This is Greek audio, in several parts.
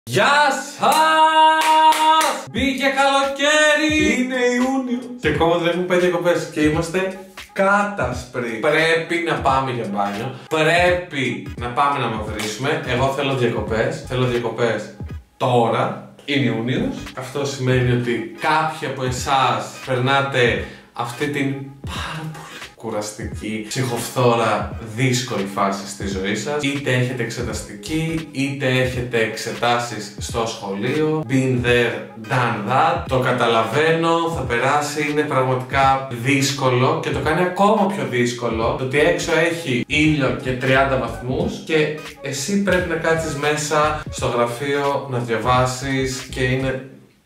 Γεια σας! Μπήκε καλοκαίρι! Είναι Ιούνιο και ακόμα δεν έχουμε πάει διακοπές και είμαστε κάτασπροι. Πρέπει να πάμε για μπάνιο. Πρέπει να πάμε να μαυρίσουμε. Εγώ θέλω διακοπές. Θέλω διακοπές τώρα. Είναι Ιούνιος. Αυτό σημαίνει ότι κάποιοι από εσάς περνάτε αυτή την πάρα πολύ κουραστική, ψυχοφθόρα, δύσκολη φάση στη ζωή σας. Είτε έχετε εξεταστική, είτε έχετε εξετάσεις στο σχολείο. Been there, done that. Το καταλαβαίνω, θα περάσει, είναι πραγματικά δύσκολο και το κάνει ακόμα πιο δύσκολο το ότι έξω έχει ήλιο και 30 βαθμούς και εσύ πρέπει να κάτσεις μέσα στο γραφείο να διαβάσεις και είναι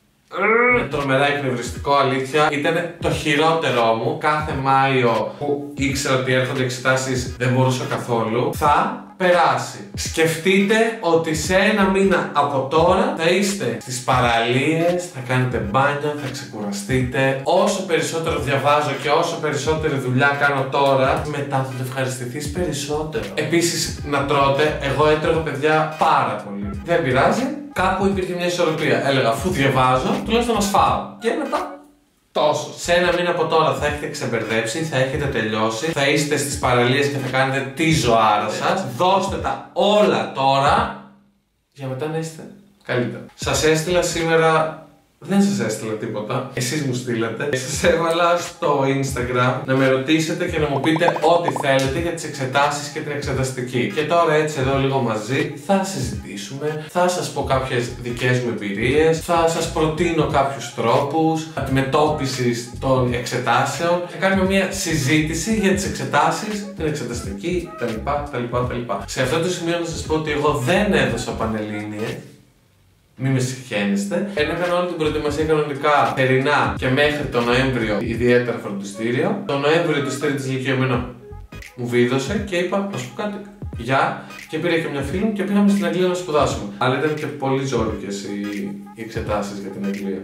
τρομερά εκνευριστικό, αλήθεια. Ήταν το χειρότερό μου. Κάθε Μάιο που ήξερα ότι έρχονται εξετάσεις δεν μπορούσα καθόλου. Θα περάσει. Σκεφτείτε ότι σε ένα μήνα από τώρα θα είστε στις παραλίες, θα κάνετε μπάνια, θα ξεκουραστείτε. Όσο περισσότερο διαβάζω και όσο περισσότερη δουλειά κάνω τώρα, μετά θα το ευχαριστηθείς περισσότερο. Επίσης να τρώτε. Εγώ έτρωγα, παιδιά, πάρα πολύ. Δεν πειράζει. Κάπου υπήρχε μια ισορροπία. Έλεγα, αφού διαβάζω, τουλάχιστον να σφάω. Και μετά τόσο. Σε ένα μήνα από τώρα θα έχετε ξεμπερδέψει, θα έχετε τελειώσει, θα είστε στις παραλίες και θα κάνετε τη ζωάρα σας. Δώστε τα όλα τώρα για μετά να είστε καλύτερα. Σας έστειλα σήμερα. Δεν σας έστειλα τίποτα, εσείς μου στείλατε. Σας έβαλα στο Instagram να με ρωτήσετε και να μου πείτε ό,τι θέλετε για τις εξετάσεις και την εξεταστική. Και τώρα έτσι εδώ λίγο μαζί θα συζητήσουμε, θα σας πω κάποιες δικές μου εμπειρίες, θα σας προτείνω κάποιους τρόπους αντιμετώπισης των εξετάσεων. Θα κάνουμε μια συζήτηση για τις εξετάσεις, την εξεταστική, τα λοιπά. Σε αυτό το σημείο να σας πω ότι εγώ δεν έδωσα πανελλήνιες. Μην με συγχαίνεστε. Ενώ έκανα όλη την προετοιμασία κανονικά θερινά και μέχρι τον Νοέμβριο ιδιαίτερα φροντιστήριο. Τον Νοέμβριο της 3ης Λυκείου μου βίδωσε και είπα να σου πω κάτι. Γεια, και πήρα και μια φίλη μου και πήγαμε στην Αγγλία να σπουδάσουμε. Αλλά ήταν και πολύ ζόρικες οι εξετάσεις για την Αγγλία.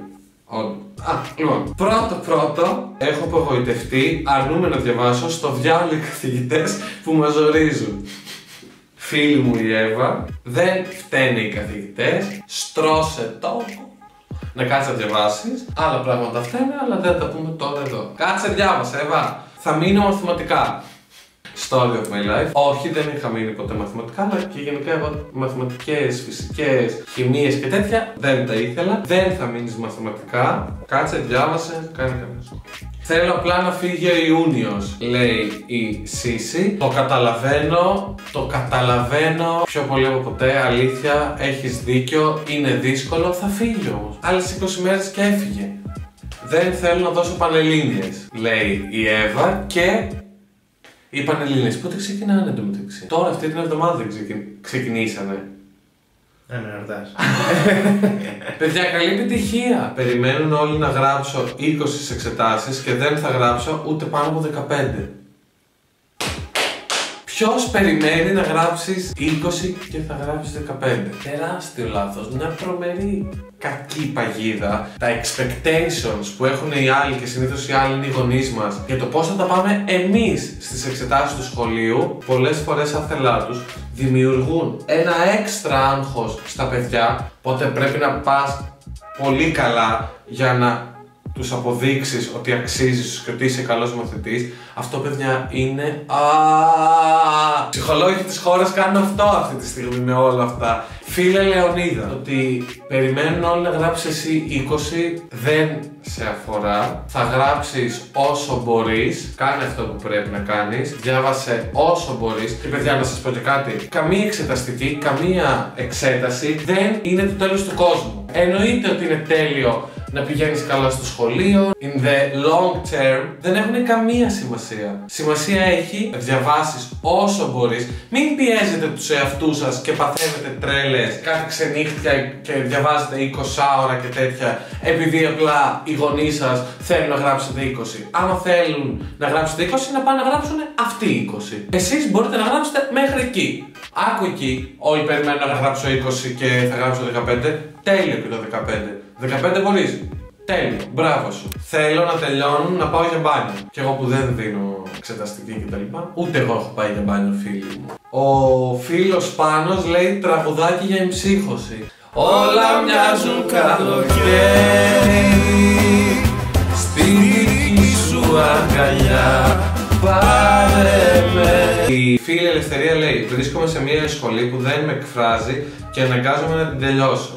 Λοιπόν, πρώτο, έχω απογοητευτεί, αρνούμαι να διαβάσω, στο διάλογο οι καθηγητές που μας ζορίζουν. Φίλη μου η Εύα, δεν φταίνε οι καθηγητές, στρώσε το. Να κάτσεις να διαβάσεις, άλλα πράγματα φταίνε, αλλά δεν τα πούμε τώρα εδώ. Κάτσε διάβασε, Εύα. Θα μείνω μαθηματικά. Story of my life. Όχι, δεν είχα μείνει ποτέ μαθηματικά, αλλά και γενικά εγώ μαθηματικές, φυσικές, χημίες και τέτοια δεν τα ήθελα. Δεν θα μείνεις μαθηματικά. Κάτσε, διάβασε, κάνε κανένα σχόλιο. Θέλω απλά να φύγει ο Ιούνιος, λέει η Σύση. Το καταλαβαίνω πιο πολύ από ποτέ, αλήθεια, έχεις δίκιο, είναι δύσκολο, θα φύγει όμως. Άλλες 20 μέρες και έφυγε. Δεν θέλω να δώσω πανελλήνιες, λέει η Εύα και οι πανελλήνιες πότε ξεκινάνε εντωμεταξύ? Τώρα αυτή την εβδομάδα δεν ξεκινήσανε. Με ρωτάς. Παιδιά, καλή επιτυχία! Περιμένουν όλοι να γράψω 20 εξετάσεις και δεν θα γράψω ούτε πάνω από 15. Ποιος περιμένει να γράψεις 20 και θα γράψεις 15? Τεράστιο λάθος, μια τρομερή κακή παγίδα. Τα expectations που έχουν οι άλλοι και συνήθως οι άλλοι είναι οι γονείς μας για το πώς θα τα πάμε εμείς στις εξετάσεις του σχολείου, πολλές φορές άθελά τους δημιουργούν ένα έξτρα άγχος στα παιδιά, οπότε πρέπει να πας πολύ καλά για να τους αποδείξεις ότι αξίζεις και ότι είσαι καλός μαθητής. Αυτό, παιδιά, είναι ψυχολόγοι της χώρας κάνουν αυτό αυτή τη στιγμή με όλα αυτά. Φίλε Λεωνίδα, ότι περιμένουν όλοι να γράψεις εσύ 20 δεν σε αφορά. Θα γράψεις όσο μπορείς, κάνε αυτό που πρέπει να κάνεις, διάβασε όσο μπορείς. Και παιδιά, να σας πω και κάτι, καμία εξεταστική, καμία εξέταση δεν είναι το τέλος του κόσμου. Εννοείται ότι είναι τέλειο να πηγαίνεις καλά στο σχολείο, in the long term δεν έχουν καμία σημασία. Σημασία έχει να διαβάσεις όσο μπορείς, μην πιέζετε τους εαυτούς σας και παθαίνετε τρέλες, κάθε ξενύχτια και διαβάζετε 20 ώρα και τέτοια, επειδή απλά οι γονείς σας θέλουν να γράψετε 20. Άμα θέλουν να γράψετε 20, να πάνε να γράψουν αυτοί 20. Εσείς μπορείτε να γράψετε μέχρι εκεί. Άκου εκεί, όλοι περιμένουν να γράψω 20 και θα γράψω 15. Τέλειο και το 15. 15 μπορείς. Τέλειο. Μπράβο σου. Θέλω να τελειώνουν να πάω για μπάνιο. Και εγώ που δεν δίνω εξεταστική κτλ. Ούτε εγώ έχω πάει για μπάνιο, φίλοι μου. Ο φίλος Πάνος λέει τραγουδάκι για εμψύχωση. Όλα μοιάζουν καλοκαίρι στη δική σου αγκαλιά. Πάρε με. Η φίλη Ελευθερία λέει: βρίσκομαι σε μια σχολή που δεν με εκφράζει και αναγκάζομαι να την τελειώσω.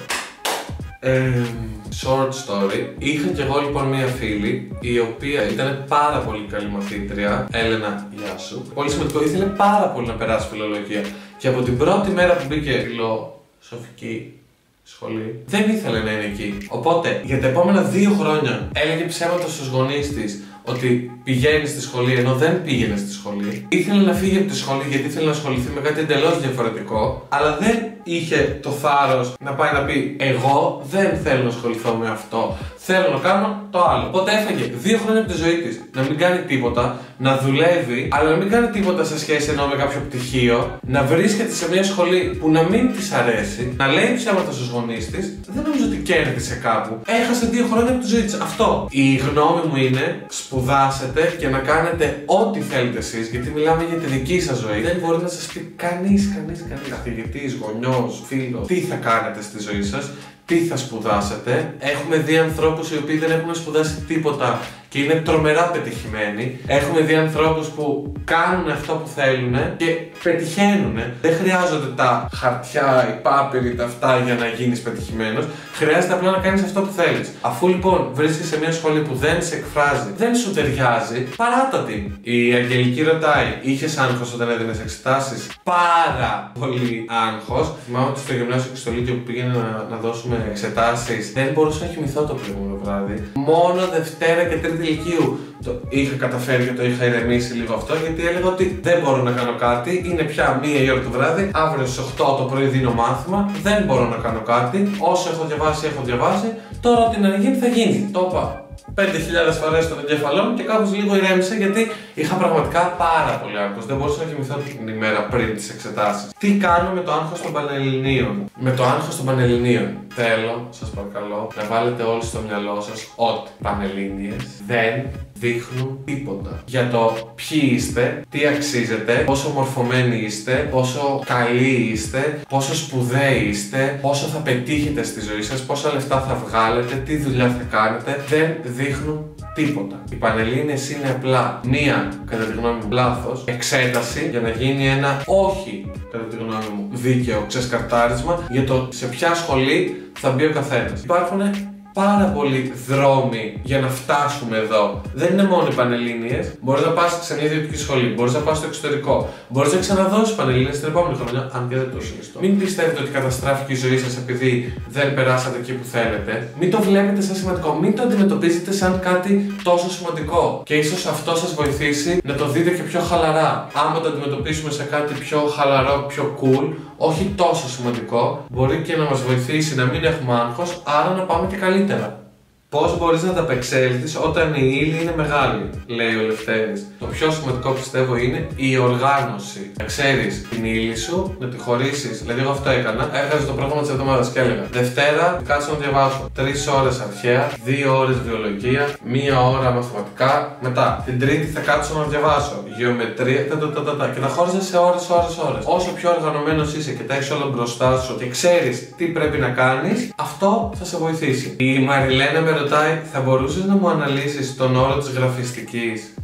Short story. Είχα κι εγώ λοιπόν μια φίλη η οποία ήταν πάρα πολύ καλή μαθήτρια. Έλενα, γεια σου. Πολύ σημαντικό, ήθελε πάρα πολύ να περάσει φιλολογία. Και από την πρώτη μέρα που μπήκε φιλοσοφική σχολή, δεν ήθελε να είναι εκεί. Οπότε για τα επόμενα 2 χρόνια έλεγε ψέματα στους γονείς της ότι πηγαίνει στη σχολή ενώ δεν πήγαινε στη σχολή. Ήθελε να φύγει από τη σχολή γιατί ήθελε να ασχοληθεί με κάτι εντελώς διαφορετικό, αλλά δεν είχε το θάρρος να πάει να πει: εγώ δεν θέλω να ασχοληθώ με αυτό. Θέλω να κάνω το άλλο. Οπότε έφαγε 2 χρόνια από τη ζωή της να μην κάνει τίποτα, να δουλεύει, αλλά να μην κάνει τίποτα σε σχέση ενώ με κάποιο πτυχίο, να βρίσκεται σε μια σχολή που να μην της αρέσει, να λέει ψέματα στους γονείς της. Δεν νομίζω ότι κέρδισε κάπου. Έχασε 2 χρόνια από τη ζωή της. Αυτό. Η γνώμη μου είναι: σπουδάσετε και να κάνετε ό,τι θέλετε εσείς, γιατί μιλάμε για τη δική σας ζωή. Δεν μπορεί να σας πει κανείς, καθηγητής, γονιός, φίλος, τι θα κάνετε στη ζωή σας. Τι θα σπουδάσετε. Έχουμε δει ανθρώπους οι οποίοι δεν έχουν σπουδάσει τίποτα και είναι τρομερά πετυχημένοι. Έχουμε δει ανθρώπους που κάνουν αυτό που θέλουν και πετυχαίνουν. Δεν χρειάζονται τα χαρτιά, οι πάπυροι, τα αυτά για να γίνεις πετυχημένος. Χρειάζεται απλά να κάνεις αυτό που θέλεις. Αφού λοιπόν βρίσκεσαι σε μια σχολή που δεν σε εκφράζει, δεν σου ταιριάζει, παράτα την. Η Αγγελική ρωτάει: είχες άγχος όταν έδινες εξετάσεις? Πάρα πολύ άγχος. Θυμάμαι ότι στο γυμνάσιο και στο λύκειο που πήγαινε να δώσουμε εξετάσεις, δεν μπορούσα να κοιμηθώ το προηγούμενο βράδυ. Μόνο Δευτέρα και Τρίτη Λυκείου το είχα καταφέρει και το είχα ηρεμήσει λίγο αυτό, γιατί έλεγα ότι δεν μπορώ να κάνω κάτι. Είναι πια 1 η ώρα το βράδυ, αύριο στις 8 το πρωί δίνω μάθημα. Δεν μπορώ να κάνω κάτι. Όσο έχω διαβάσει. Τώρα ό,τι να γίνει θα γίνει. Το είπα 5.000 φορές στον εγκέφαλό μου και κάπως λίγο ηρέμησε, γιατί είχα πραγματικά πάρα πολύ άγχος. Δεν μπορούσα να κοιμηθώ την ημέρα πριν τις εξετάσεις. Τι κάνω με το άγχος των Πανελληνίων? Με το άγχος των Πανελληνίων θέλω, σας παρακαλώ, να βάλετε όλοι στο μυαλό σας ότι Πανελλήνιες δεν δείχνουν τίποτα για το ποιοι είστε, τι αξίζετε, πόσο μορφωμένοι είστε, πόσο καλοί είστε, πόσο σπουδαίοι είστε, πόσο θα πετύχετε στη ζωή σας, πόσα λεφτά θα βγάλετε, τι δουλειά θα κάνετε. Δεν δείχνουν τίποτα. Οι Πανελλήνιες είναι απλά μία, κατά τη γνώμη μου, λάθος εξέταση για να γίνει ένα όχι, κατά τη γνώμη μου, δίκαιο ξεσκαρτάρισμα για το σε ποια σχολή θα μπει ο καθένας. Υπάρχουν πάρα πολλοί δρόμοι για να φτάσουμε εδώ. Δεν είναι μόνο οι Πανελλήνιες. Μπορείς να πας σε μια ιδιωτική σχολή, μπορείς να πας στο εξωτερικό, μπορείς να ξαναδώσεις Πανελλήνιες την επόμενη χρονιά, αν και δεν το συνιστώ. Μην πιστεύετε ότι καταστράφηκε η ζωή σας επειδή δεν περάσατε εκεί που θέλετε. Μην το βλέπετε σαν σημαντικό. Μην το αντιμετωπίζετε σαν κάτι τόσο σημαντικό. Και ίσως αυτό σας βοηθήσει να το δείτε και πιο χαλαρά. Άμα το αντιμετωπίσουμε σε κάτι πιο χαλαρό, πιο cool, όχι τόσο σημαντικό, μπορεί και να μας βοηθήσει να μην έχουμε άγχος, άρα να πάμε και καλύτερα. Πώς μπορείς να ανταπεξέλθεις όταν η ύλη είναι μεγάλη, λέει ο Λευτέρης. Το πιο σημαντικό πιστεύω είναι η οργάνωση. Να ξέρεις την ύλη σου, να τη χωρίσεις. Δηλαδή, εγώ αυτό έκανα. Έχασα το πρόγραμμα της εβδομάδας και έλεγα: Δευτέρα, κάτσω να διαβάσω 3 ώρες αρχαία, 2 ώρες βιολογία, 1 ώρα μαθηματικά. Μετά, την Τρίτη θα κάτσω να διαβάσω γεωμετρία, και τα χώριζα σε ώρες. Όσο πιο οργανωμένος είσαι και τα έχεις όλα μπροστά σου και ξέρεις τι πρέπει να κάνεις, αυτό θα σε βοηθήσει. Η Μαριλένα με ρωτάει: θα μπορούσες να μου αναλύσεις τον όρο της γραφιστικής?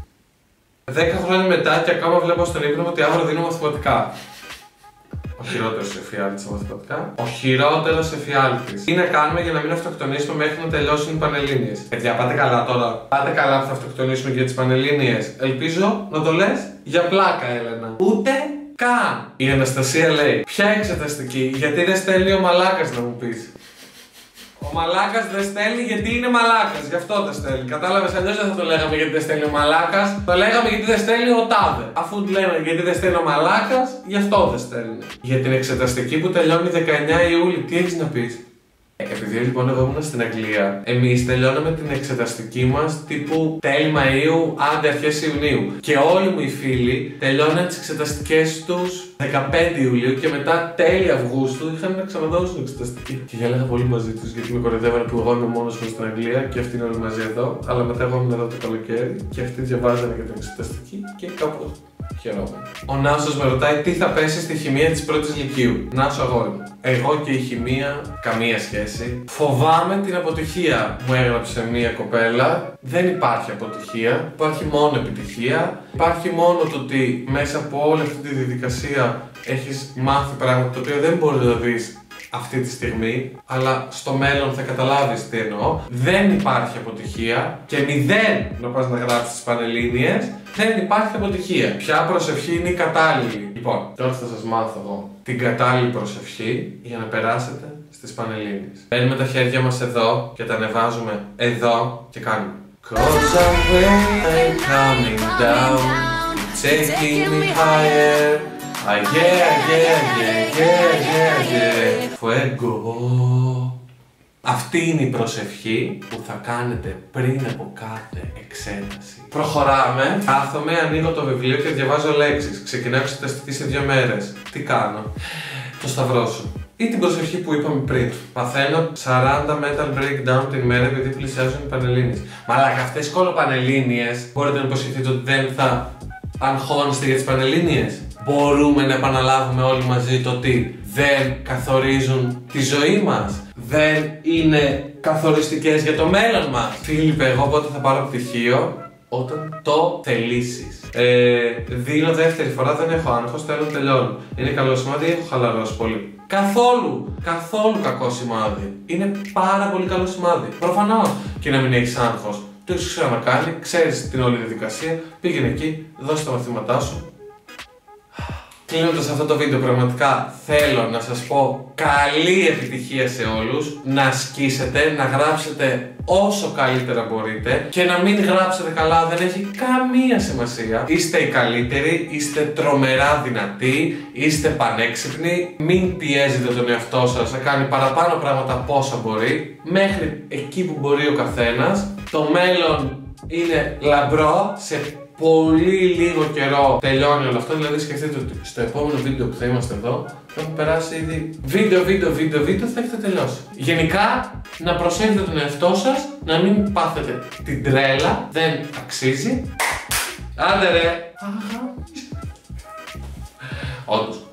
10 χρόνια μετά και ακόμα βλέπω στον ύπνο μου ότι αύριο δίνω μαθηματικά. Ο χειρότερος εφιάλτης στα μαθηματικά. Ο χειρότερος εφιάλτης. Τι να κάνουμε για να μην αυτοκτονήσουμε μέχρι να τελειώσουν οι Πανελλήνιες? Παιδιά, πάτε καλά τώρα. Πάτε καλά που θα αυτοκτονήσουμε για τις Πανελλήνιες. Ελπίζω να το λες για πλάκα, Έλενα. Ούτε καν. Η Αναστασία λέει: ποια εξεταστική? Γιατί δεν στέλνει ο μαλάκας να μου πεις? Ο μαλάκας δεν στέλνει γιατί είναι μαλάκας, γι' αυτό δεν στέλνει. Κατάλαβες, αλλιώς δεν θα το λέγαμε γιατί δεν στέλνει ο μαλάκας. Το λέγαμε γιατί δεν στέλνει ο τάδε. Αφού λέμε γιατί δεν στέλνει ο μαλάκας, γι' αυτό δεν στέλνει. Για την εξεταστική που τελειώνει 19 Ιούλη, τι έχεις να πεις? Επειδή λοιπόν εγώ ήμουν στην Αγγλία, εμείς τελειώναμε την εξεταστική μας τύπου τέλη Μαΐου, άντε αρχές Ιουνίου. Και όλοι μου οι φίλοι τελειώναν τις εξεταστικές τους 15 Ιουλίου και μετά τέλη Αυγούστου είχαν να ξαναδώσουν εξεταστική. Και γέλαγα πολύ μαζί τους γιατί με κοροϊδεύανε που εγώ είμαι μόνος μου στην Αγγλία και αυτοί είναι όλοι μαζί εδώ. Αλλά μετά εγώ ήμουν εδώ το καλοκαίρι και αυτοί διαβάζανε για την εξεταστική και κάπου Χαιρόμαι. Ο Νάσος με ρωτάει τι θα πέσει στη χημεία της πρώτης λυκείου. Νάσο, αγόρι μου. Εγώ και η χημεία, καμία σχέση. Φοβάμαι την αποτυχία, μου έγραψε μία κοπέλα. Δεν υπάρχει αποτυχία, υπάρχει μόνο επιτυχία. Υπάρχει μόνο το ότι μέσα από όλη αυτή τη διαδικασία έχεις μάθει πράγματα τα οποία δεν μπορείς να δεις αυτή τη στιγμή, αλλά στο μέλλον θα καταλάβεις τι εννοώ. Δεν υπάρχει αποτυχία και 0 να πας να γράψεις τις Πανελλήνιες. Δεν υπάρχει αποτυχία. Ποια προσευχή είναι η κατάλληλη? Λοιπόν, τώρα θα σας μάθω εγώ την κατάλληλη προσευχή για να περάσετε στις Πανελλήνιες. Παίρνουμε τα χέρια μας εδώ και τα ανεβάζουμε εδώ και κάνουμε Cause I'm coming down, taking me higher. Fuego. Αυτή είναι η προσευχή που θα κάνετε πριν από κάθε εξέταση. Προχωράμε. Κάθομαι, ανοίγω το βιβλίο και διαβάζω λέξεις. Ξεκινάω εξεταστική σε 2 μέρες. Τι κάνω? Το σταυρώσω. Ή την προσευχή που είπαμε πριν. Παθαίνω 40 mental breakdown την ημέρα επειδή πλησιάζουν οι Πανελλήνιες. Μαλάκα, αυτές οι κολοπανελλήνιες μπορείτε να υποσχεθείτε ότι δεν θα αγχώνεστε για τις Πανελλήνιες? Μπορούμε να επαναλάβουμε όλοι μαζί το ότι δεν καθορίζουν τη ζωή μας, δεν είναι καθοριστικές για το μέλλον μας. Φίλιππε, εγώ πότε θα πάρω πτυχίο? Όταν το θελήσεις. Δίνω δεύτερη φορά, δεν έχω άγχος, θέλω να τελειώνω. Είναι καλό σημάδι ή έχω χαλαρώσει πολύ? Καθόλου κακό σημάδι. Είναι πάρα πολύ καλό σημάδι. Προφανώς και να μην έχεις άγχος. Το έχεις ξανακάνει, ξέρεις την όλη διαδικασία, πήγαινε εκεί, δώσε τα μαθήματά σου. Κλείνοντας αυτό το βίντεο, πραγματικά θέλω να σας πω καλή επιτυχία σε όλους. Να ασκήσετε, να γράψετε όσο καλύτερα μπορείτε και να μην γράψετε καλά, δεν έχει καμία σημασία. Είστε οι καλύτεροι, είστε τρομερά δυνατοί, είστε πανέξυπνοι. Μην πιέζετε τον εαυτό σας να κάνει παραπάνω πράγματα από όσα μπορεί, μέχρι εκεί που μπορεί ο καθένας. Το μέλλον είναι λαμπρό, σε πολύ λίγο καιρό τελειώνει όλο αυτό, δηλαδή σκεφτείτε ότι στο επόμενο βίντεο που θα είμαστε εδώ θα έχουμε περάσει ήδη βίντεο, θα έχετε τελειώσει. Γενικά, να προσέχετε τον εαυτό σας, να μην πάθετε την τρέλα, δεν αξίζει. Άντε ρε! Όντως.